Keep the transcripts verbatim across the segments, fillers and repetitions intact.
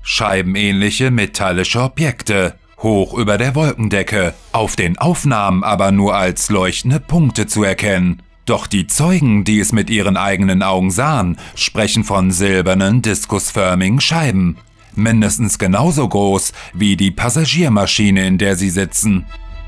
Scheibenähnliche metallische Objekte, hoch über der Wolkendecke, auf den Aufnahmen aber nur als leuchtende Punkte zu erkennen. Doch die Zeugen, die es mit ihren eigenen Augen sahen, sprechen von silbernen, diskusförmigen Scheiben. Mindestens genauso groß wie die Passagiermaschine, in der sie sitzen.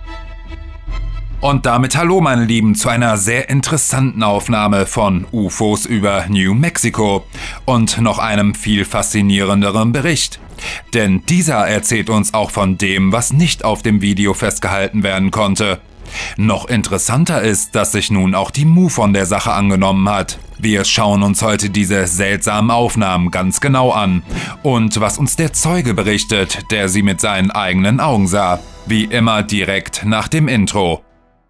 Und damit hallo meine Lieben zu einer sehr interessanten Aufnahme von U F Os über New Mexico und noch einem viel faszinierenderen Bericht. Denn dieser erzählt uns auch von dem, was nicht auf dem Video festgehalten werden konnte. Noch interessanter ist, dass sich nun auch die MUFON der Sache angenommen hat. Wir schauen uns heute diese seltsamen Aufnahmen ganz genau an und was uns der Zeuge berichtet, der sie mit seinen eigenen Augen sah. Wie immer direkt nach dem Intro.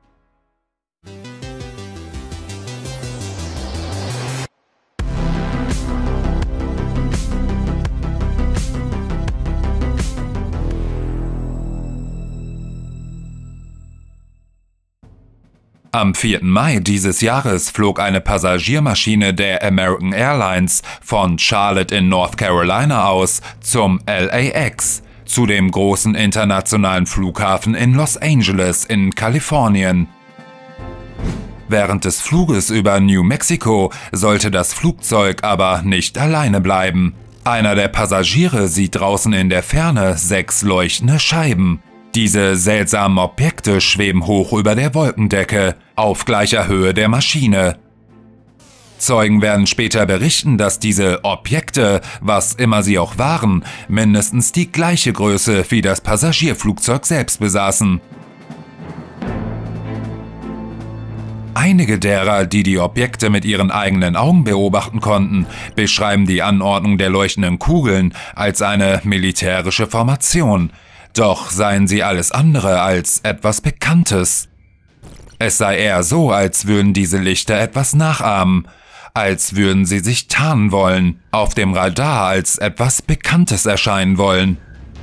Am vierten Mai dieses Jahres flog eine Passagiermaschine der American Airlines von Charlotte in North Carolina aus zum L A X, zu dem großen internationalen Flughafen in Los Angeles in Kalifornien. Während des Fluges über New Mexico sollte das Flugzeug aber nicht alleine bleiben. Einer der Passagiere sieht draußen in der Ferne sechs leuchtende Scheiben. Diese seltsamen Objekte schweben hoch über der Wolkendecke, auf gleicher Höhe der Maschine. Zeugen werden später berichten, dass diese Objekte, was immer sie auch waren, mindestens die gleiche Größe wie das Passagierflugzeug selbst besaßen. Einige derer, die die Objekte mit ihren eigenen Augen beobachten konnten, beschreiben die Anordnung der leuchtenden Kugeln als eine militärische Formation. Doch seien sie alles andere als etwas Bekanntes. Es sei eher so, als würden diese Lichter etwas nachahmen, als würden sie sich tarnen wollen, auf dem Radar als etwas Bekanntes erscheinen wollen.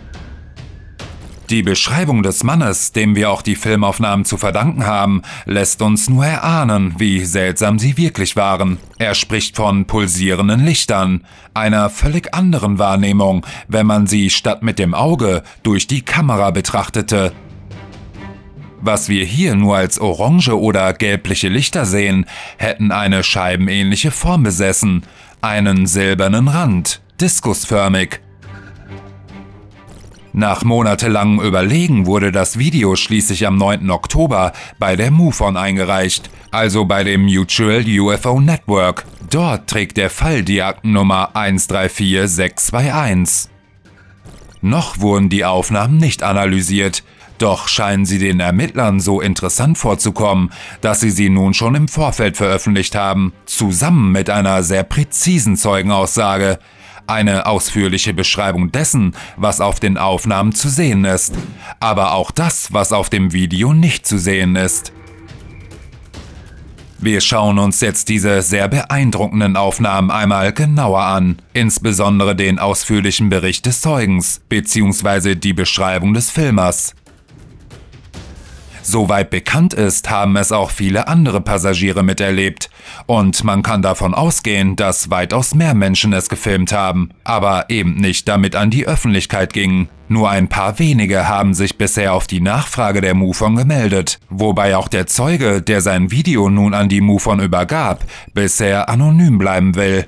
Die Beschreibung des Mannes, dem wir auch die Filmaufnahmen zu verdanken haben, lässt uns nur erahnen, wie seltsam sie wirklich waren. Er spricht von pulsierenden Lichtern, einer völlig anderen Wahrnehmung, wenn man sie statt mit dem Auge durch die Kamera betrachtete. Was wir hier nur als orange oder gelbliche Lichter sehen, hätten eine scheibenähnliche Form besessen, einen silbernen Rand, diskusförmig. Nach monatelangem Überlegen wurde das Video schließlich am neunten Oktober bei der MUFON eingereicht, also bei dem Mutual U F O Network. Dort trägt der Fall die Aktennummer eins drei vier sechs zwei eins. Noch wurden die Aufnahmen nicht analysiert, doch scheinen sie den Ermittlern so interessant vorzukommen, dass sie sie nun schon im Vorfeld veröffentlicht haben, zusammen mit einer sehr präzisen Zeugenaussage. Eine ausführliche Beschreibung dessen, was auf den Aufnahmen zu sehen ist, aber auch das, was auf dem Video nicht zu sehen ist. Wir schauen uns jetzt diese sehr beeindruckenden Aufnahmen einmal genauer an, insbesondere den ausführlichen Bericht des Zeugens bzw. die Beschreibung des Filmers. Soweit bekannt ist, haben es auch viele andere Passagiere miterlebt. Und man kann davon ausgehen, dass weitaus mehr Menschen es gefilmt haben, aber eben nicht damit an die Öffentlichkeit gingen. Nur ein paar wenige haben sich bisher auf die Nachfrage der MUFON gemeldet, wobei auch der Zeuge, der sein Video nun an die MUFON übergab, bisher anonym bleiben will.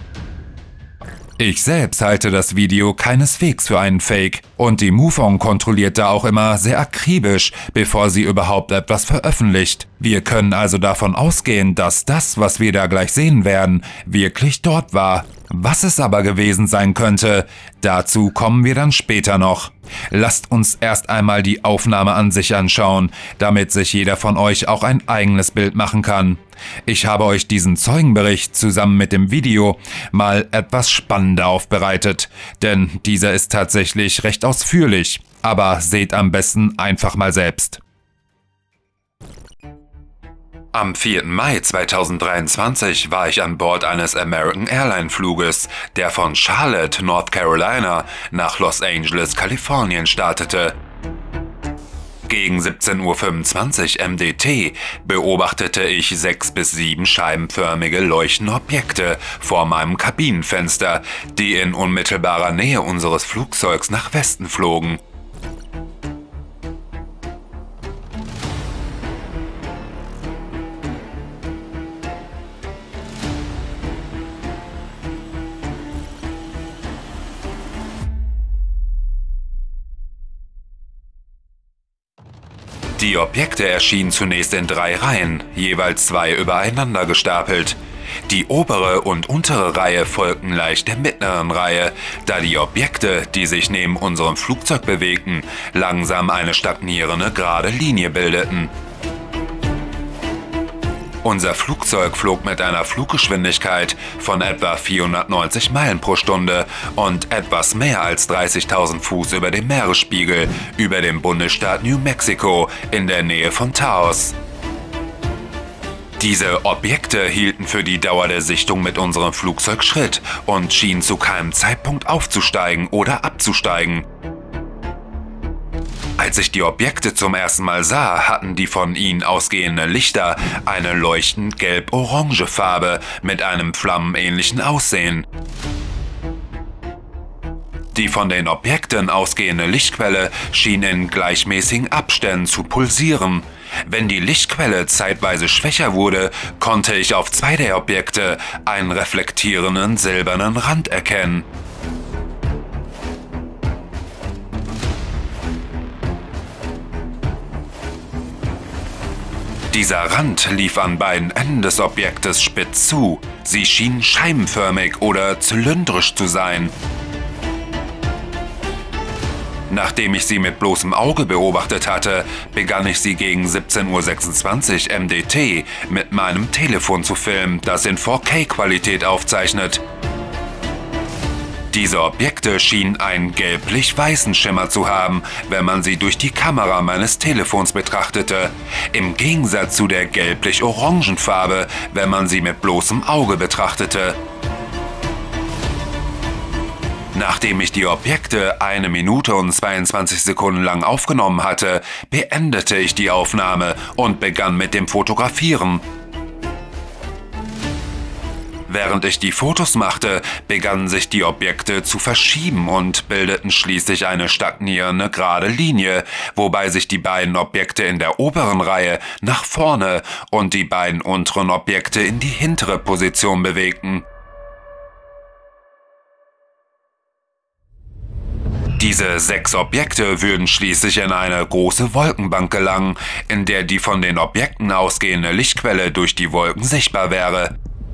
Ich selbst halte das Video keineswegs für einen Fake und die MUFON kontrolliert da auch immer sehr akribisch, bevor sie überhaupt etwas veröffentlicht. Wir können also davon ausgehen, dass das, was wir da gleich sehen werden, wirklich dort war. Was es aber gewesen sein könnte, dazu kommen wir dann später noch. Lasst uns erst einmal die Aufnahme an sich anschauen, damit sich jeder von euch auch ein eigenes Bild machen kann. Ich habe euch diesen Zeugenbericht zusammen mit dem Video mal etwas spannender aufbereitet, denn dieser ist tatsächlich recht ausführlich, aber seht am besten einfach mal selbst. Am vierten Mai zweitausenddreiundzwanzig war ich an Bord eines American Airlines Fluges, der von Charlotte, North Carolina nach Los Angeles, Kalifornien startete. Gegen siebzehn Uhr fünfundzwanzig M D T beobachtete ich sechs bis sieben scheibenförmige leuchtende Objekte vor meinem Kabinenfenster, die in unmittelbarer Nähe unseres Flugzeugs nach Westen flogen. Die Objekte erschienen zunächst in drei Reihen, jeweils zwei übereinander gestapelt. Die obere und untere Reihe folgten leicht der mittleren Reihe, da die Objekte, die sich neben unserem Flugzeug bewegten, langsam eine stagnierende gerade Linie bildeten. Unser Flugzeug flog mit einer Fluggeschwindigkeit von etwa vierhundertneunzig Meilen pro Stunde und etwas mehr als dreißigtausend Fuß über dem Meeresspiegel über dem Bundesstaat New Mexico in der Nähe von Taos. Diese Objekte hielten für die Dauer der Sichtung mit unserem Flugzeug Schritt und schienen zu keinem Zeitpunkt aufzusteigen oder abzusteigen. Als ich die Objekte zum ersten Mal sah, hatten die von ihnen ausgehenden Lichter eine leuchtend gelb-orange Farbe mit einem flammenähnlichen Aussehen. Die von den Objekten ausgehende Lichtquelle schien in gleichmäßigen Abständen zu pulsieren. Wenn die Lichtquelle zeitweise schwächer wurde, konnte ich auf zwei der Objekte einen reflektierenden silbernen Rand erkennen. Dieser Rand lief an beiden Enden des Objektes spitz zu. Sie schienen scheibenförmig oder zylindrisch zu sein. Nachdem ich sie mit bloßem Auge beobachtet hatte, begann ich sie gegen siebzehn Uhr sechsundzwanzig M D T mit meinem Telefon zu filmen, das in vier K-Qualität aufzeichnet. Diese Objekte schienen einen gelblich-weißen Schimmer zu haben, wenn man sie durch die Kamera meines Telefons betrachtete, im Gegensatz zu der gelblich-orangen Farbe, wenn man sie mit bloßem Auge betrachtete. Nachdem ich die Objekte eine Minute und zweiundzwanzig Sekunden lang aufgenommen hatte, beendete ich die Aufnahme und begann mit dem Fotografieren. Während ich die Fotos machte, begannen sich die Objekte zu verschieben und bildeten schließlich eine stagnierende gerade Linie, wobei sich die beiden Objekte in der oberen Reihe nach vorne und die beiden unteren Objekte in die hintere Position bewegten. Diese sechs Objekte würden schließlich in eine große Wolkenbank gelangen, in der die von den Objekten ausgehende Lichtquelle durch die Wolken sichtbar wäre.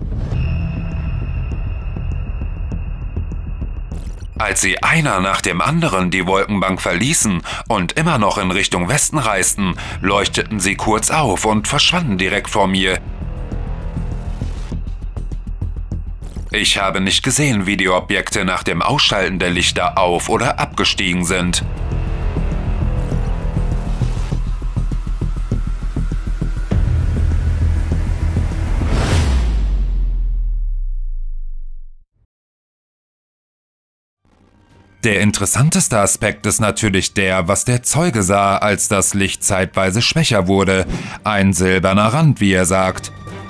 Als sie einer nach dem anderen die Wolkenbank verließen und immer noch in Richtung Westen reisten, leuchteten sie kurz auf und verschwanden direkt vor mir. Ich habe nicht gesehen, wie die Objekte nach dem Ausschalten der Lichter auf- oder abgestiegen sind. Der interessanteste Aspekt ist natürlich der, was der Zeuge sah, als das Licht zeitweise schwächer wurde. Ein silberner Rand, wie er sagt.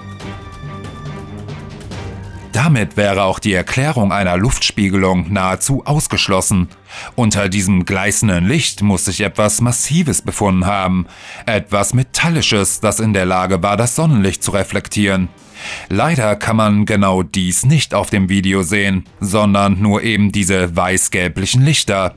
Damit wäre auch die Erklärung einer Luftspiegelung nahezu ausgeschlossen. Unter diesem gleißenden Licht muss sich etwas Massives befunden haben. Etwas Metallisches, das in der Lage war, das Sonnenlicht zu reflektieren. Leider kann man genau dies nicht auf dem Video sehen, sondern nur eben diese weiß-gelblichen Lichter.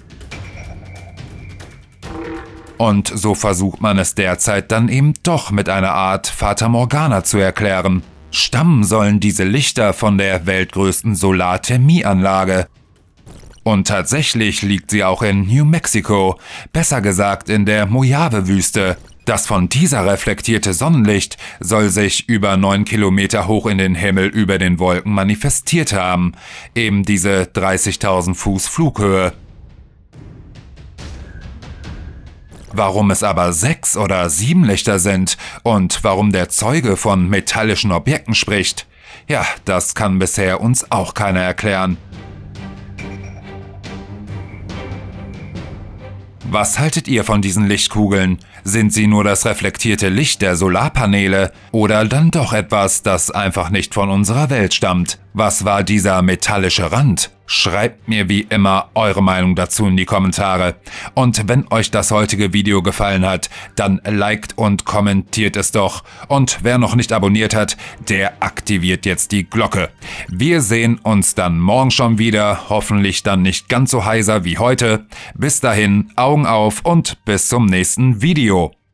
Und so versucht man es derzeit dann eben doch mit einer Art Fata Morgana zu erklären. Stammen sollen diese Lichter von der weltgrößten Solarthermieanlage. Und tatsächlich liegt sie auch in New Mexico, besser gesagt in der Mojave-Wüste. Das von dieser reflektierte Sonnenlicht soll sich über neun Kilometer hoch in den Himmel über den Wolken manifestiert haben, eben diese dreißigtausend Fuß Flughöhe. Warum es aber sechs oder sieben Lichter sind und warum der Zeuge von metallischen Objekten spricht, ja, das kann bisher uns auch keiner erklären. Was haltet ihr von diesen Lichtkugeln? Sind sie nur das reflektierte Licht der Solarpaneele oder dann doch etwas, das einfach nicht von unserer Welt stammt? Was war dieser metallische Rand? Schreibt mir wie immer eure Meinung dazu in die Kommentare. Und wenn euch das heutige Video gefallen hat, dann liked und kommentiert es doch. Und wer noch nicht abonniert hat, der aktiviert jetzt die Glocke. Wir sehen uns dann morgen schon wieder, hoffentlich dann nicht ganz so heiser wie heute. Bis dahin, Augen auf und bis zum nächsten Video.